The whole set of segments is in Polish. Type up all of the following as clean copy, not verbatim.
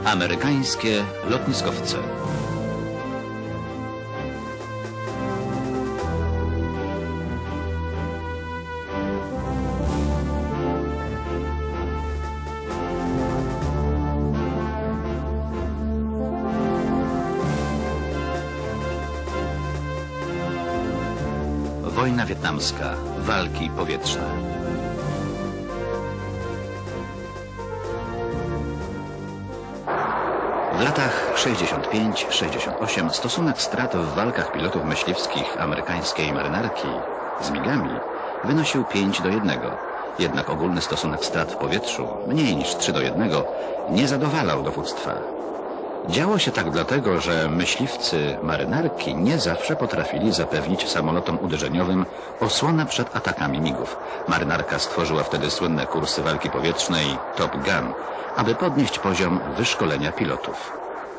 Amerykańskie lotniskowce. Wojna wietnamska, walki powietrzne. W latach 65-68 stosunek strat w walkach pilotów myśliwskich amerykańskiej marynarki z migami wynosił 5:1. Jednak ogólny stosunek strat w powietrzu, mniej niż 3:1, nie zadowalał dowództwa. Działo się tak dlatego, że myśliwcy marynarki nie zawsze potrafili zapewnić samolotom uderzeniowym osłonę przed atakami migów. Marynarka stworzyła wtedy słynne kursy walki powietrznej Top Gun, aby podnieść poziom wyszkolenia pilotów.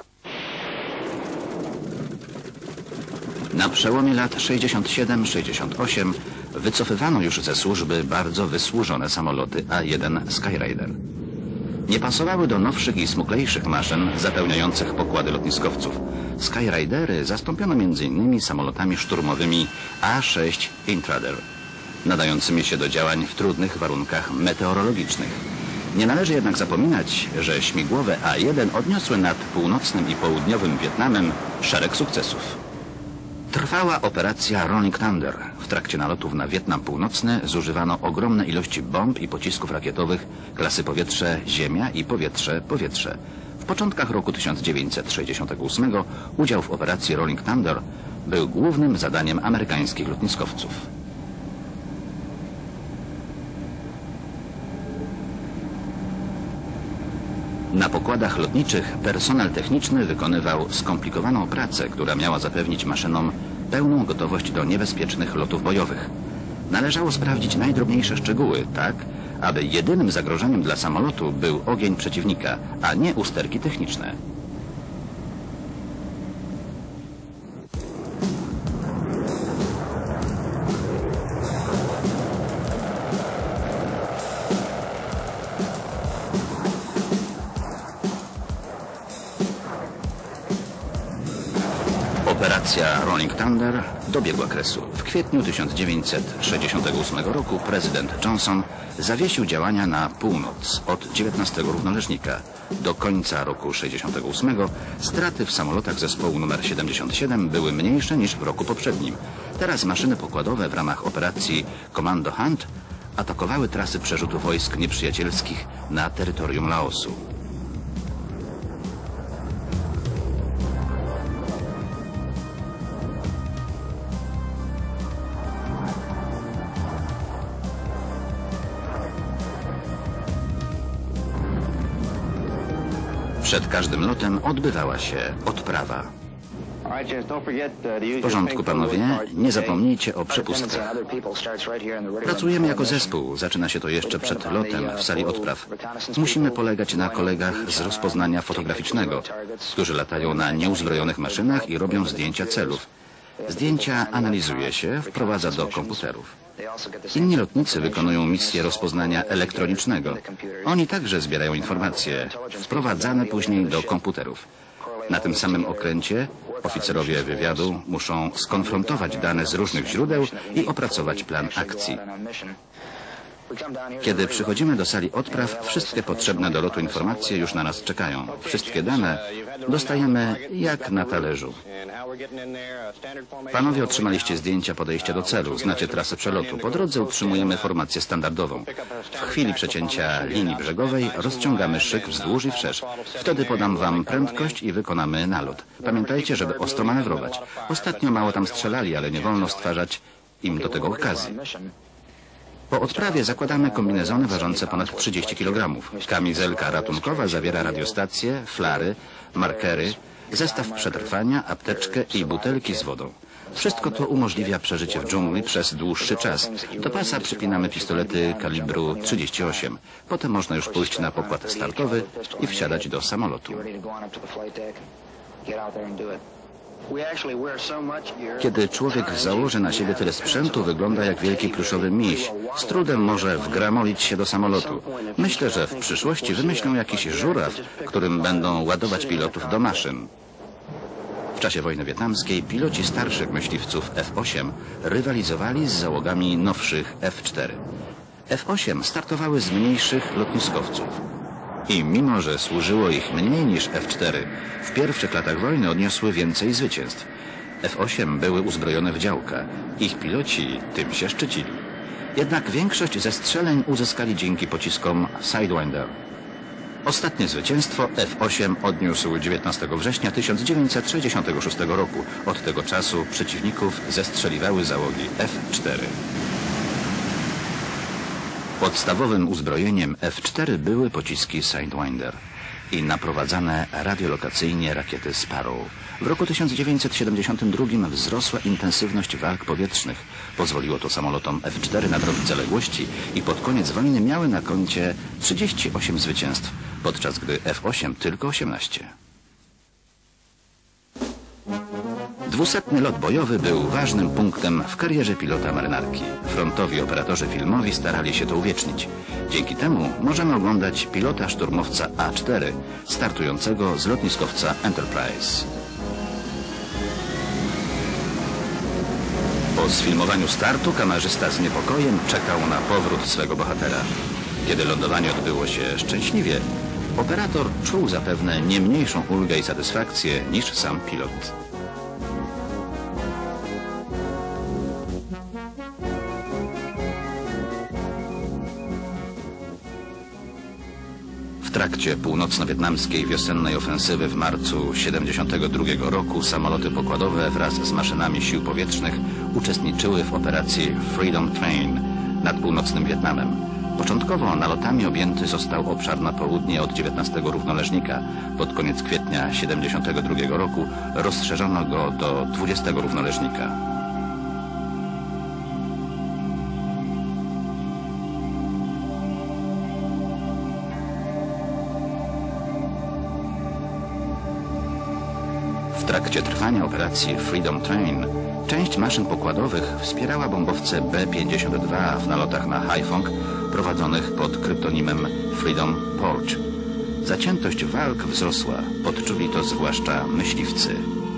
Na przełomie lat 67-68 wycofywano już ze służby bardzo wysłużone samoloty A-1 Skyraider. Nie pasowały do nowszych i smuklejszych maszyn zapełniających pokłady lotniskowców. Skyraidery zastąpiono m.in. samolotami szturmowymi A-6 Intrader, nadającymi się do działań w trudnych warunkach meteorologicznych. Nie należy jednak zapominać, że śmigłowe A-1 odniosły nad północnym i południowym Wietnamem szereg sukcesów. Trwała operacja Rolling Thunder. W trakcie nalotów na Wietnam Północny zużywano ogromne ilości bomb i pocisków rakietowych klasy powietrze-ziemia i powietrze-powietrze. W początkach roku 1968 udział w operacji Rolling Thunder był głównym zadaniem amerykańskich lotniskowców. Na pokładach lotniczych personel techniczny wykonywał skomplikowaną pracę, która miała zapewnić maszynom pełną gotowość do niebezpiecznych lotów bojowych. Należało sprawdzić najdrobniejsze szczegóły, tak aby jedynym zagrożeniem dla samolotu był ogień przeciwnika, a nie usterki techniczne. Operacja Rolling Thunder dobiegła kresu. W kwietniu 1968 roku prezydent Johnson zawiesił działania na północ od 19 równoleżnika. Do końca roku 1968 straty w samolotach zespołu nr 77 były mniejsze niż w roku poprzednim. Teraz maszyny pokładowe w ramach operacji Commando Hunt atakowały trasy przerzutu wojsk nieprzyjacielskich na terytorium Laosu. Przed każdym lotem odbywała się odprawa. W porządku, panowie, nie zapomnijcie o przepustkach. Pracujemy jako zespół. Zaczyna się to jeszcze przed lotem w sali odpraw. Musimy polegać na kolegach z rozpoznania fotograficznego, którzy latają na nieuzbrojonych maszynach i robią zdjęcia celów. Zdjęcia analizuje się, wprowadza do komputerów. Inni lotnicy wykonują misję rozpoznania elektronicznego. Oni także zbierają informacje, wprowadzane później do komputerów. Na tym samym okręcie oficerowie wywiadu muszą skonfrontować dane z różnych źródeł i opracować plan akcji. Kiedy przychodzimy do sali odpraw, wszystkie potrzebne do lotu informacje już na nas czekają. Wszystkie dane dostajemy jak na talerzu. Panowie otrzymaliście zdjęcia podejścia do celu, znacie trasę przelotu. Po drodze utrzymujemy formację standardową. W chwili przecięcia linii brzegowej rozciągamy szyk wzdłuż i wszerz. Wtedy podam wam prędkość i wykonamy nalot. Pamiętajcie, żeby ostro manewrować. Ostatnio mało tam strzelali, ale nie wolno stwarzać im do tego okazji. Po odprawie zakładamy kombinezony ważące ponad 30 kg. Kamizelka ratunkowa zawiera radiostację, flary, markery, zestaw przetrwania, apteczkę i butelki z wodą. Wszystko to umożliwia przeżycie w dżungli przez dłuższy czas. Do pasa przypinamy pistolety kalibru 38. Potem można już pójść na pokład startowy i wsiadać do samolotu. Kiedy człowiek założy na siebie tyle sprzętu, wygląda jak wielki pluszowy miś. Z trudem może wgramolić się do samolotu. Myślę, że w przyszłości wymyślą jakiś żuraw, którym będą ładować pilotów do maszyn. W czasie wojny wietnamskiej piloci starszych myśliwców F-8 rywalizowali z załogami nowszych F-4. F-8 startowały z mniejszych lotniskowców. I mimo, że służyło ich mniej niż F-4, w pierwszych latach wojny odniosły więcej zwycięstw. F-8 były uzbrojone w działka. Ich piloci tym się szczycili. Jednak większość zestrzeleń uzyskali dzięki pociskom Sidewinder. Ostatnie zwycięstwo F-8 odniósł 19 września 1966 roku. Od tego czasu przeciwników zestrzeliwały załogi F-4. Podstawowym uzbrojeniem F-4 były pociski Sidewinder i naprowadzane radiolokacyjnie rakiety Sparrow. W roku 1972 wzrosła intensywność walk powietrznych. Pozwoliło to samolotom F-4 nadrobić zaległości i pod koniec wojny miały na koncie 38 zwycięstw, podczas gdy F-8 tylko 18. 200. lot bojowy był ważnym punktem w karierze pilota marynarki. Frontowi operatorzy filmowi starali się to uwiecznić. Dzięki temu możemy oglądać pilota szturmowca A-4 startującego z lotniskowca Enterprise. Po sfilmowaniu startu kamerzysta z niepokojem czekał na powrót swego bohatera. Kiedy lądowanie odbyło się szczęśliwie, operator czuł zapewne nie mniejszą ulgę i satysfakcję niż sam pilot. W trakcie północno-wietnamskiej wiosennej ofensywy w marcu 1972 roku samoloty pokładowe wraz z maszynami sił powietrznych uczestniczyły w operacji Freedom Train nad północnym Wietnamem. Początkowo nalotami objęty został obszar na południe od 19 równoleżnika. Pod koniec kwietnia 1972 roku rozszerzono go do 20 równoleżnika. W trakcie trwania operacji Freedom Train część maszyn pokładowych wspierała bombowce B-52 w nalotach na Haiphong prowadzonych pod kryptonimem Freedom Porch. Zaciętość walk wzrosła, odczuli to zwłaszcza myśliwcy.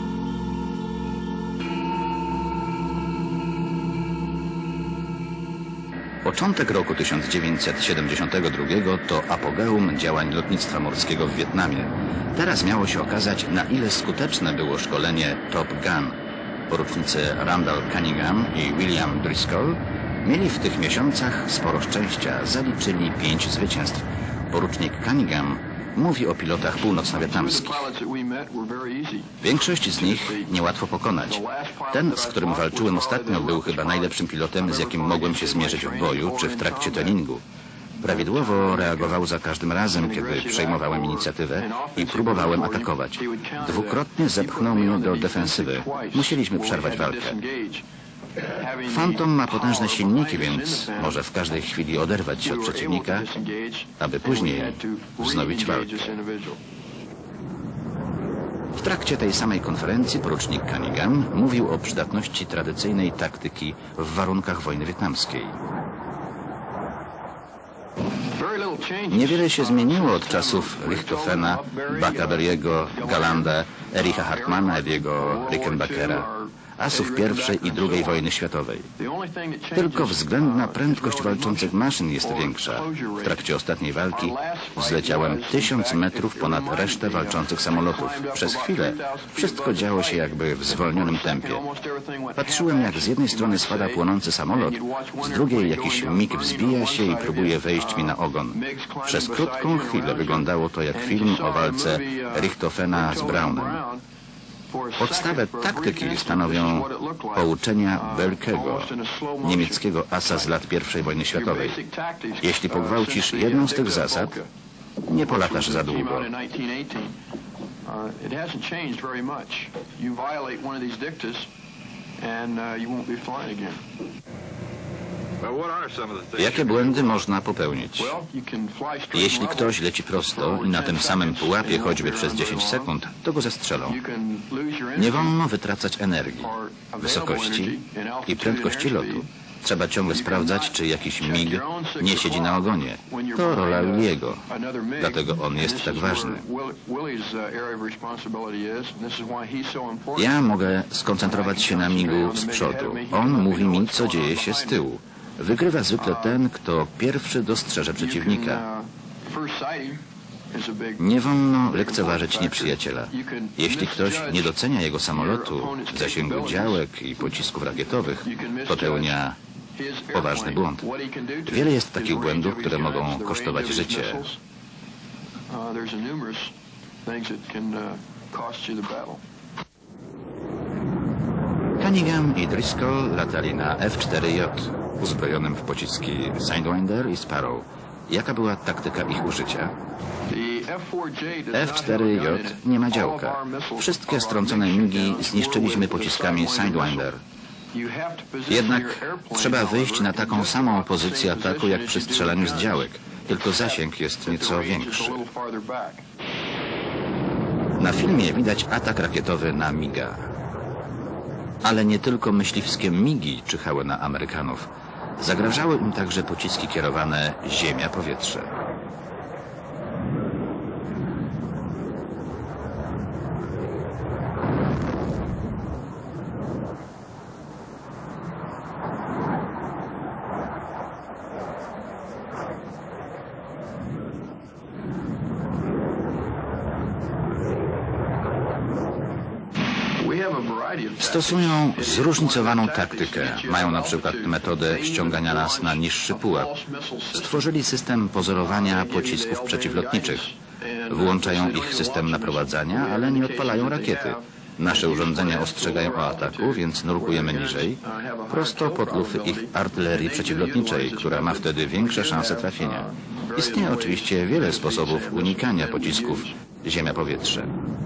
Początek roku 1972 to apogeum działań lotnictwa morskiego w Wietnamie. Teraz miało się okazać, na ile skuteczne było szkolenie Top Gun. Porucznicy Randall Cunningham i William Driscoll mieli w tych miesiącach sporo szczęścia, zaliczyli 5 zwycięstw. Porucznik Cunningham mówi o pilotach północno-wietnamskich. Większość z nich niełatwo pokonać. Ten, z którym walczyłem ostatnio, był chyba najlepszym pilotem, z jakim mogłem się zmierzyć w boju czy w trakcie treningu. Prawidłowo reagował za każdym razem, kiedy przejmowałem inicjatywę i próbowałem atakować. Dwukrotnie zepchnął mnie do defensywy. Musieliśmy przerwać walkę. Phantom ma potężne silniki, więc może w każdej chwili oderwać się od przeciwnika, aby później wznowić walkę. W trakcie tej samej konferencji porucznik Cunningham mówił o przydatności tradycyjnej taktyki w warunkach wojny wietnamskiej. Niewiele się zmieniło od czasów Richtophena, Bucka Berry'ego, Gallanda, Ericha Hartmana, Ediego Rickenbackera, asów I i II wojny światowej. Tylko względna prędkość walczących maszyn jest większa. W trakcie ostatniej walki wzleciałem 1000 metrów ponad resztę walczących samolotów. Przez chwilę wszystko działo się jakby w zwolnionym tempie. Patrzyłem, jak z jednej strony spada płonący samolot, z drugiej jakiś MiG wzbija się i próbuje wejść mi na ogon. Przez krótką chwilę wyglądało to jak film o walce Richtophena z Brownem. Podstawę taktyki stanowią pouczenia Belkego, niemieckiego asa z lat I wojny światowej. Jeśli pogwałcisz jedną z tych zasad, nie polatasz za długo. Jakie błędy można popełnić? Jeśli ktoś leci prosto i na tym samym pułapie choćby przez 10 sekund, to go zestrzelą. Nie wolno wytracać energii, wysokości i prędkości lotu. Trzeba ciągle sprawdzać, czy jakiś mig nie siedzi na ogonie. To rola Williego, dlatego on jest tak ważny. Ja mogę skoncentrować się na migu z przodu. On mówi mi, co dzieje się z tyłu. Wygrywa zwykle ten, kto pierwszy dostrzeże przeciwnika. Nie wolno lekceważyć nieprzyjaciela. Jeśli ktoś nie docenia jego samolotu, zasięgu działek i pocisków rakietowych, popełnia poważny błąd. Wiele jest takich błędów, które mogą kosztować życie. Cunningham i Driscoll latali na F-4J, uzbrojonym w pociski Sidewinder i Sparrow. Jaka była taktyka ich użycia? F-4J nie ma działka. Wszystkie strącone migi zniszczyliśmy pociskami Sidewinder. Jednak trzeba wyjść na taką samą pozycję ataku jak przy strzelaniu z działek, tylko zasięg jest nieco większy. Na filmie widać atak rakietowy na miga. Ale nie tylko myśliwskie migi czyhały na Amerykanów. Zagrażały im także pociski kierowane ziemia-powietrze. Stosują zróżnicowaną taktykę. Mają na przykład metodę ściągania nas na niższy pułap. Stworzyli system pozorowania pocisków przeciwlotniczych. Włączają ich system naprowadzania, ale nie odpalają rakiety. Nasze urządzenia ostrzegają o ataku, więc nurkujemy niżej, prosto pod lufy ich artylerii przeciwlotniczej, która ma wtedy większe szanse trafienia. Istnieje oczywiście wiele sposobów unikania pocisków ziemia-powietrze.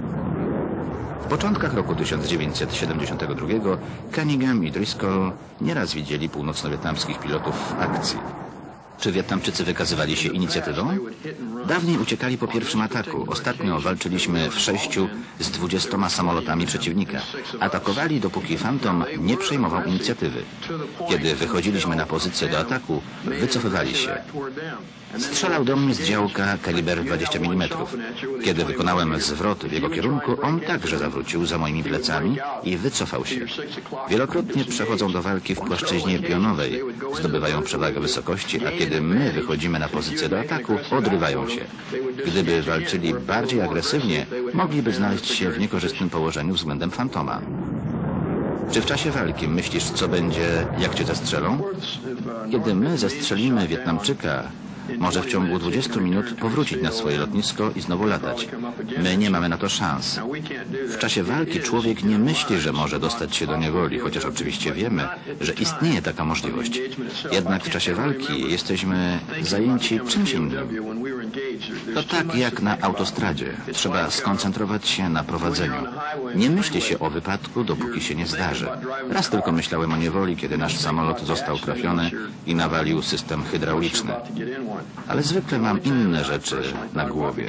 W początkach roku 1972 Cunningham i Driscoll nieraz widzieli północno-wietnamskich pilotów w akcji. Czy Wietnamczycy wykazywali się inicjatywą? Dawniej uciekali po pierwszym ataku. Ostatnio walczyliśmy w 6 z 20 samolotami przeciwnika. Atakowali, dopóki Phantom nie przejmował inicjatywy. Kiedy wychodziliśmy na pozycję do ataku, wycofywali się. Strzelał do mnie z działka kaliber 20 mm. Kiedy wykonałem zwrot w jego kierunku, on także zawrócił za moimi plecami i wycofał się. Wielokrotnie przechodzą do walki w płaszczyźnie pionowej, zdobywają przewagę wysokości, a kiedy my wychodzimy na pozycję do ataku, odrywają się. Gdyby walczyli bardziej agresywnie, mogliby znaleźć się w niekorzystnym położeniu względem Phantoma. Czy w czasie walki myślisz, co będzie, jak cię zastrzelą? Kiedy my zastrzelimy Wietnamczyka, może w ciągu 20 minut powrócić na swoje lotnisko i znowu latać. My nie mamy na to szans. W czasie walki człowiek nie myśli, że może dostać się do niewoli, chociaż oczywiście wiemy, że istnieje taka możliwość. Jednak w czasie walki jesteśmy zajęci czymś innym. To tak jak na autostradzie. Trzeba skoncentrować się na prowadzeniu. Nie myśli się o wypadku, dopóki się nie zdarzy. Raz tylko myślałem o niewoli, kiedy nasz samolot został trafiony i nawalił system hydrauliczny. Ale zwykle mam inne rzeczy na głowie.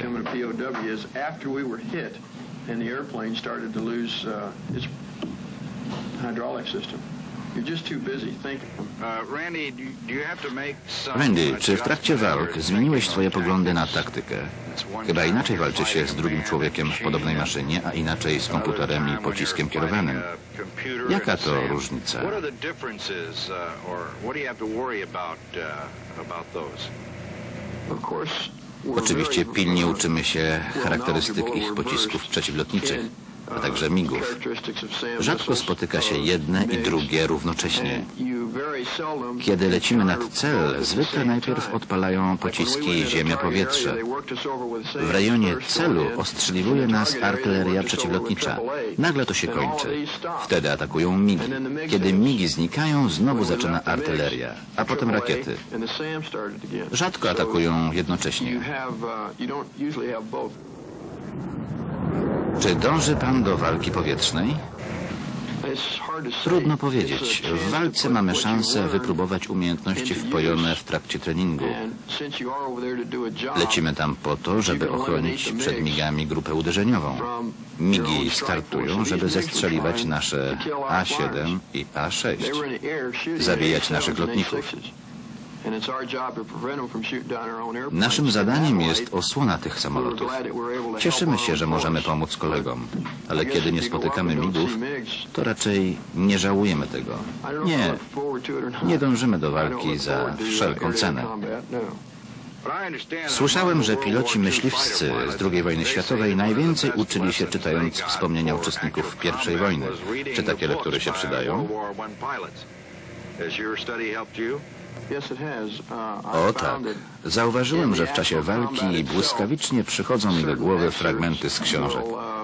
Randy, czy w trakcie walk zmieniłeś swoje poglądy na taktykę? Chyba inaczej walczy się z drugim człowiekiem w podobnej maszynie, a inaczej z komputerem i pociskiem kierowanym. Jaka to różnica? Oczywiście pilnie uczymy się charakterystyk ich pocisków przeciwlotniczych, a także migów. Rzadko spotyka się jedne i drugie równocześnie. Kiedy lecimy nad cel, zwykle najpierw odpalają pociski ziemia-powietrze. W rejonie celu ostrzeliwuje nas artyleria przeciwlotnicza. Nagle to się kończy. Wtedy atakują migi. Kiedy migi znikają, znowu zaczyna artyleria, a potem rakiety. Rzadko atakują jednocześnie. Czy dąży pan do walki powietrznej? Trudno powiedzieć. W walce mamy szansę wypróbować umiejętności wpojone w trakcie treningu. Lecimy tam po to, żeby ochronić przed migami grupę uderzeniową. Migi startują, żeby zestrzeliwać nasze A7 i A6, zabijać naszych lotników. Naszym zadaniem jest osłona tych samolotów. Cieszymy się, że możemy pomóc kolegom, ale kiedy nie spotykamy migów, to raczej nie żałujemy tego. Nie dążymy do walki za wszelką cenę. Słyszałem, że piloci myśliwscy z II wojny światowej najwięcej uczyli się czytając wspomnienia uczestników I wojny. Czy takie lektury się przydają? O tak. Zauważyłem, że w czasie walki błyskawicznie przychodzą mi do głowy fragmenty z książek.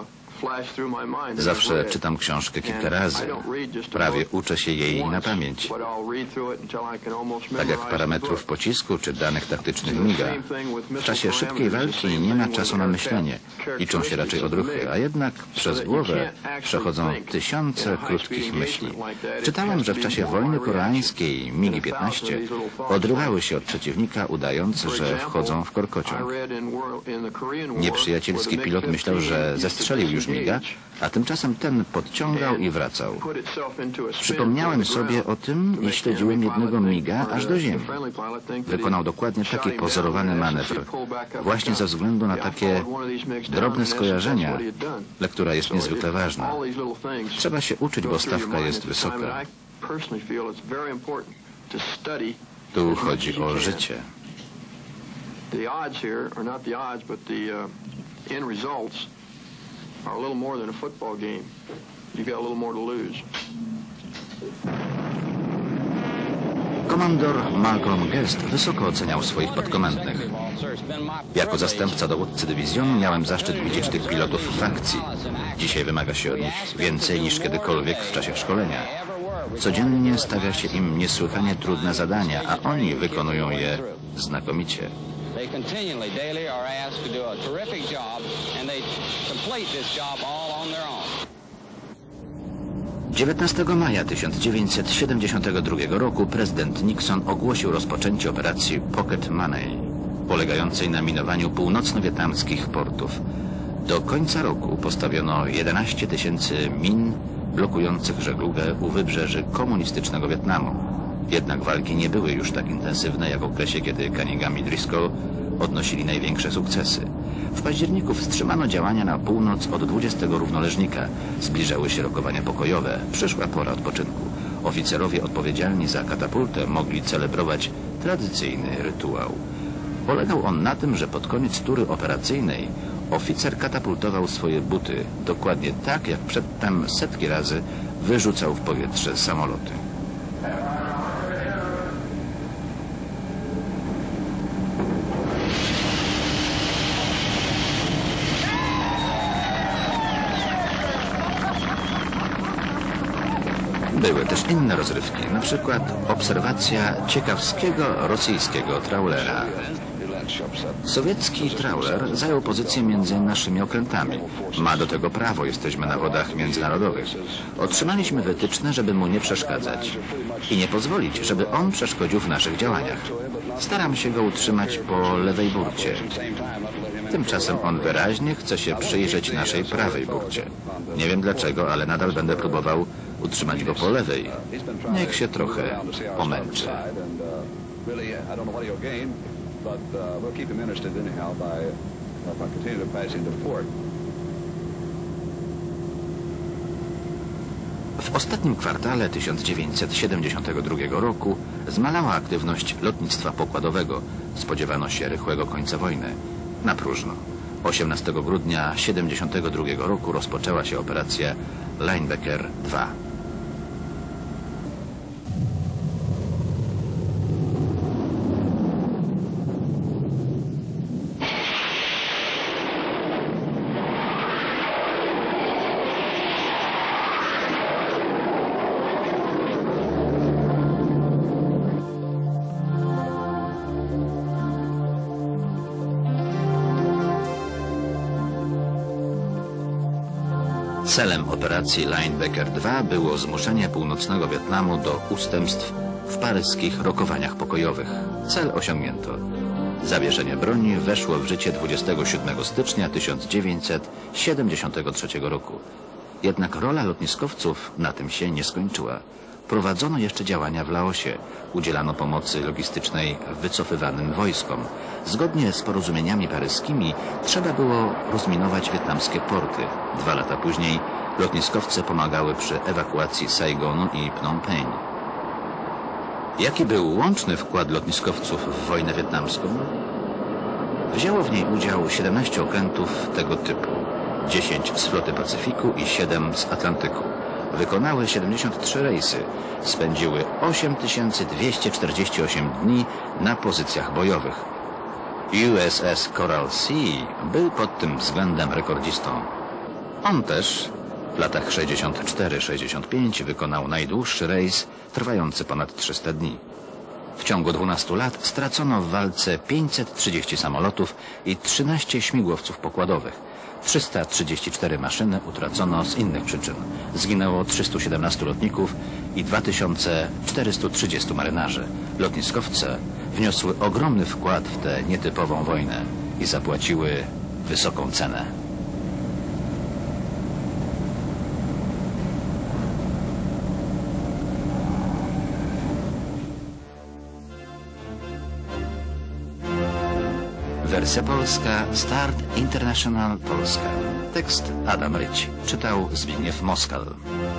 Zawsze czytam książkę kilka razy. Prawie uczę się jej na pamięć. Tak jak parametrów pocisku czy danych taktycznych miga. W czasie szybkiej walki nie ma czasu na myślenie. Liczą się raczej odruchy, a jednak przez głowę przechodzą tysiące krótkich myśli. Czytałem, że w czasie wojny koreańskiej MiG-15 odrywały się od przeciwnika, udając, że wchodzą w korkociąg. Nieprzyjacielski pilot myślał, że zestrzelił już miga, a tymczasem ten podciągał i wracał. Przypomniałem sobie o tym i śledziłem jednego miga aż do ziemi. Wykonał dokładnie taki pozorowany manewr, właśnie ze względu na takie drobne skojarzenia. Lektura jest niezwykle ważna. Trzeba się uczyć, bo stawka jest wysoka. Tu chodzi o życie. Are a little more than a football game. You've got a little more to lose. Komandor Malcolm Guest wysoko oceniał swoich podkomendnych. Jako zastępca dowódcy dywizjonu miałem zaszczyt widzieć tych pilotów w akcji. Dzisiaj wymaga się od nich więcej niż kiedykolwiek w czasie szkolenia. Codziennie stawia się im niesłychanie trudne zadania, a oni wykonują je znakomicie. They continually, daily are asked to do a terrific job, and they complete this job all on their own. 19 maja 1972 roku prezydent Nixon ogłosił rozpoczęcie operacji Pocket Money, polegającej na minowaniu północno-wietnamskich portów. Do końca roku postawiono 11 000 min blokujących żeglugę u wybrzeży komunistycznego Wietnamu. Jednak walki nie były już tak intensywne jak w okresie, kiedy Cunningham i Driscoll odnosili największe sukcesy. W październiku wstrzymano działania na północ od 20 równoleżnika. Zbliżały się rokowania pokojowe. Przyszła pora odpoczynku. Oficerowie odpowiedzialni za katapultę mogli celebrować tradycyjny rytuał. Polegał on na tym, że pod koniec tury operacyjnej oficer katapultował swoje buty, dokładnie tak jak przedtem setki razy wyrzucał w powietrze samoloty. Były też inne rozrywki, na przykład obserwacja ciekawskiego rosyjskiego trawlera. Sowiecki trawler zajął pozycję między naszymi okrętami. Ma do tego prawo, jesteśmy na wodach międzynarodowych. Otrzymaliśmy wytyczne, żeby mu nie przeszkadzać i nie pozwolić, żeby on przeszkodził w naszych działaniach. Staram się go utrzymać po lewej burcie. Tymczasem on wyraźnie chce się przyjrzeć naszej prawej burcie. Nie wiem dlaczego, ale nadal będę próbował utrzymać go po lewej. Niech się trochę pomęczy. W ostatnim kwartale 1972 roku zmalała aktywność lotnictwa pokładowego. Spodziewano się rychłego końca wojny. Na próżno. 18 grudnia 1972 roku rozpoczęła się operacja Linebacker II. Celem operacji Linebacker II było zmuszenie północnego Wietnamu do ustępstw w paryskich rokowaniach pokojowych. Cel osiągnięto. Zawieszenie broni weszło w życie 27 stycznia 1973 roku. Jednak rola lotniskowców na tym się nie skończyła. Prowadzono jeszcze działania w Laosie. Udzielano pomocy logistycznej wycofywanym wojskom. Zgodnie z porozumieniami paryskimi trzeba było rozminować wietnamskie porty. 2 lata później lotniskowce pomagały przy ewakuacji Saigonu i Phnom Penh. Jaki był łączny wkład lotniskowców w wojnę wietnamską? Wzięło w niej udział 17 okrętów tego typu. 10 z floty Pacyfiku i 7 z Atlantyku. Wykonały 73 rejsy. Spędziły 8248 dni na pozycjach bojowych. USS Coral Sea był pod tym względem rekordzistą. On też w latach 64-65 wykonał najdłuższy rejs, trwający ponad 300 dni. W ciągu 12 lat stracono w walce 530 samolotów i 13 śmigłowców pokładowych. 334 maszyny utracono z innych przyczyn. Zginęło 317 lotników i 2430 marynarzy. Lotniskowce wniosły ogromny wkład w tę nietypową wojnę i zapłaciły wysoką cenę. Wersja polska Start International Polska. Tekst Adam Ryć. Czytał Zbigniew Moskal.